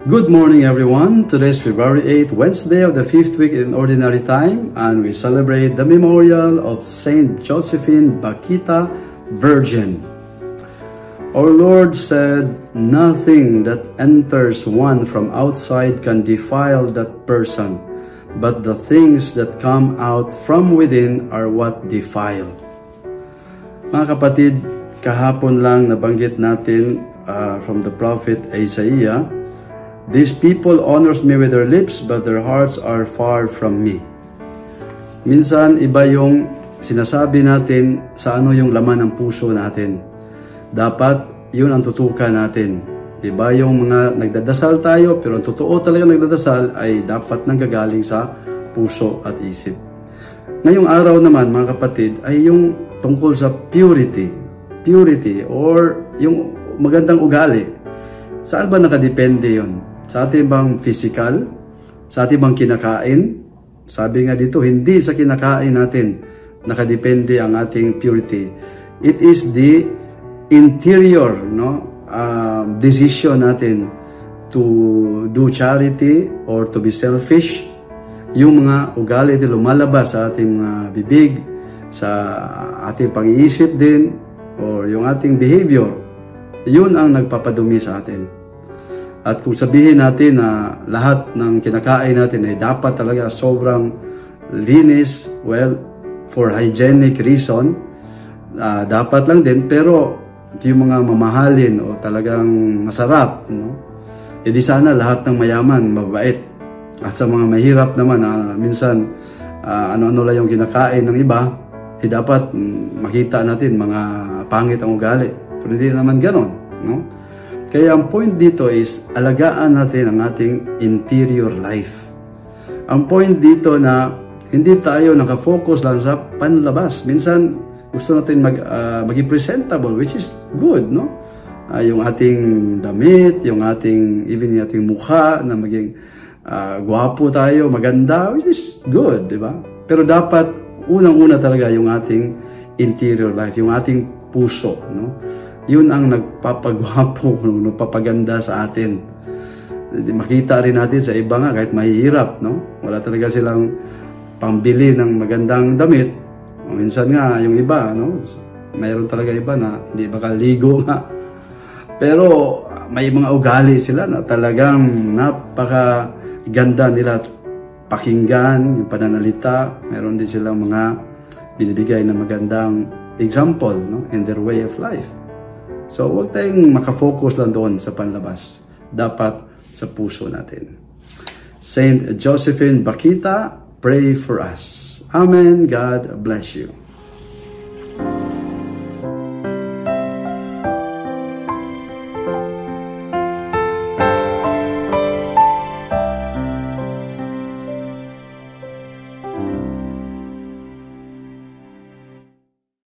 Good morning everyone. Today is February 8th, Wednesday of the 5th week in Ordinary Time, and we celebrate the memorial of Saint Josephine Bakhita, Virgin. Our Lord said, "Nothing that enters one from outside can defile that person, but the things that come out from within are what defile." Mga kapatid, kahapon lang nabanggit natin from the prophet Isaiah, "These people honors me with their lips, but their hearts are far from me." Minsan, iba yung sinasabi natin sa ano yung laman ng puso natin. Dapat, yun ang tutukan natin. Iba yung mga nagdadasal tayo, pero ang totoo talaga nagdadasal ay dapat nanggagaling sa puso at isip. Ngayong araw naman, mga kapatid, ay yung tungkol sa purity. Purity, or yung magandang ugali. Saan ba nakadepende yun? Sa ating bang physical? Sa ating bang kinakain? Sabi nga dito, hindi sa kinakain natin nakadepende ang ating purity. It is the interior, decision natin to do charity or to be selfish. Yung mga ugali na lumalabas sa ating mga bibig, sa ating pag-iisip din, or yung ating behavior, yun ang nagpapadumi sa atin. At kung sabihin natin na lahat ng kinakain natin ay dapat talaga sobrang linis, well, for hygienic reason, dapat lang din, pero yung mga mamahalin o talagang masarap, di sana lahat ng mayaman, mabait. At sa mga mahirap naman, minsan, ano-ano lang yung kinakain ng iba, dapat makita natin mga pangit ang ugali. Pero hindi naman ganon, Kaya ang point dito is, alagaan natin ang ating interior life. Ang point dito na hindi tayo nakafocus lang sa panlabas. Minsan, gusto natin maging presentable, which is good, yung ating damit, yung even yung ating mukha, na maging gwapo tayo, maganda, which is good, di ba? Pero dapat, unang-una talaga yung ating interior life, yung ating puso, Yun ang nagpapagwapo, nagpapaganda sa atin. Makita rin natin sa iba nga, kahit mahihirap, Wala talaga silang pambili ng magandang damit. Minsan nga, yung iba, mayroon talaga iba na hindi makaligo nga. Pero may mga ugali sila na talagang napakaganda nila pakinggan, yung pananalita. Meron din silang mga binibigay na magandang example, in their way of life. So, huwag tayong makafocus lang doon sa panlabas. Dapat sa puso natin. Saint Josephine Bakhita, pray for us. Amen. God bless you.